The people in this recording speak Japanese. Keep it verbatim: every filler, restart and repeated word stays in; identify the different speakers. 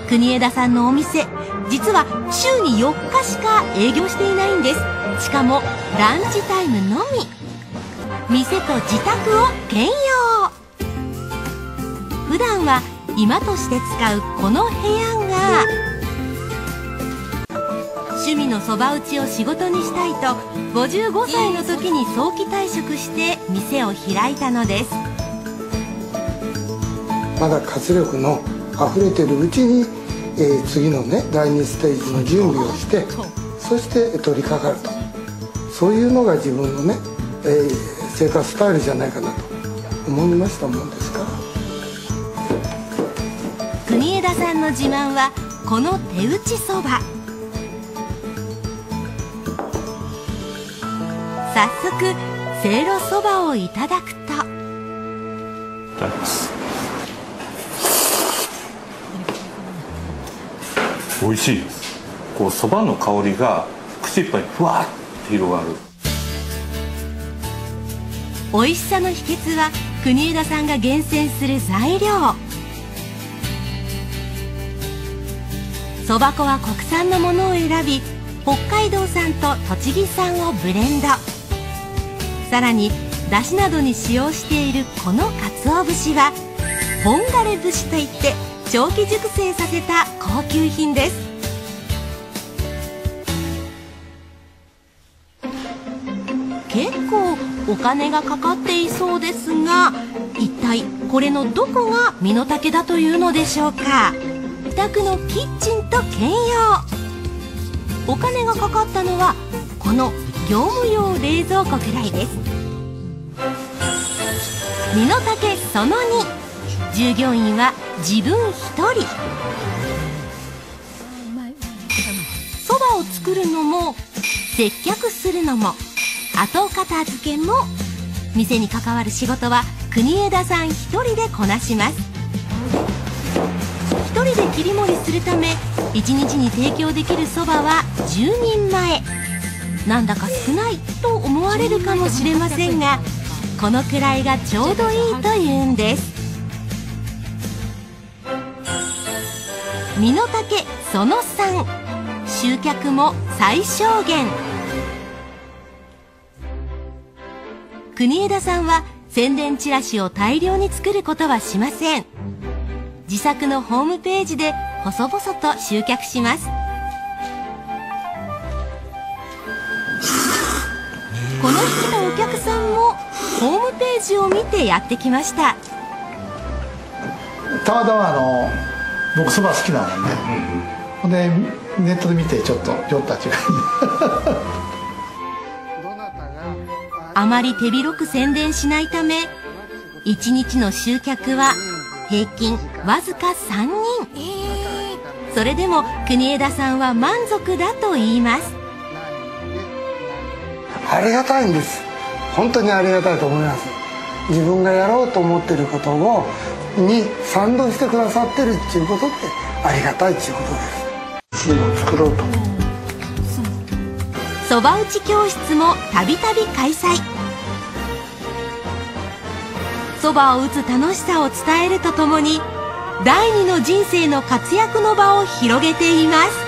Speaker 1: 国枝さんのお店、実は週によっかしか営業していないんです。しかもランチタイムのみ。店と自宅を兼用。普段は居間として使うこの部屋が、趣味のそば打ちを仕事にしたいとごじゅうごさいの時に早期退職して店を開いたのです。
Speaker 2: まだ活力のあふれてるうちに、えー、次のねだいにステージの準備をして、そして取り掛かると、そういうのが自分のね、えー、生活スタイルじゃないかなと思いましたもんですから。
Speaker 1: 国枝さんの自慢はこの手打ちそば。早速せいろそばをいただくと、いただきます。
Speaker 3: 美味しいです。こうそばの香りが口いっぱいにふわって広がる。
Speaker 1: 美味しさの秘訣は国枝さんが厳選する材料。そば粉は国産のものを選び、北海道産と栃木産をブレンド。さらにだしなどに使用しているこの鰹節は本枯節といって長期熟成させた高級品です。結構お金がかかっていそうですが、一体これのどこが身の丈だというのでしょうか。自宅のキッチンと兼用。お金がかかったのはこの業務用冷蔵庫くらいです。身の丈そのに、従業員は自分一人。そばを作るのも接客するのも後片付けも、店に関わる仕事は国枝さん一人でこなします。一人で切り盛りするため、いちにちに提供できるそばはじゅうにんまえ。なんだか少ないと思われるかもしれませんが、このくらいがちょうどいいというんです。身の丈そのさん、集客も最小限。国枝さんは宣伝チラシを大量に作ることはしません。自作のホームページで細々と集客します。この日来たお客さんもホームページを見てやってきました。
Speaker 4: たまたまあの僕そば好きなので、ほんでネットで見てちょっと寄った違い
Speaker 1: あまり手広く宣伝しないため、いちにちの集客は平均わずかさんにん。それでも国枝さんは満足だと言います。
Speaker 2: ありがたいんです。本当にありがたいと思います。自分がやろうと思ってることをに賛同してくださってるっていうことってありがたいっていうことです。チームを作ろうと。
Speaker 1: そば打ち教室もたびたび開催。そばを打つ楽しさを伝えるとともに、第二の人生の活躍の場を広げています。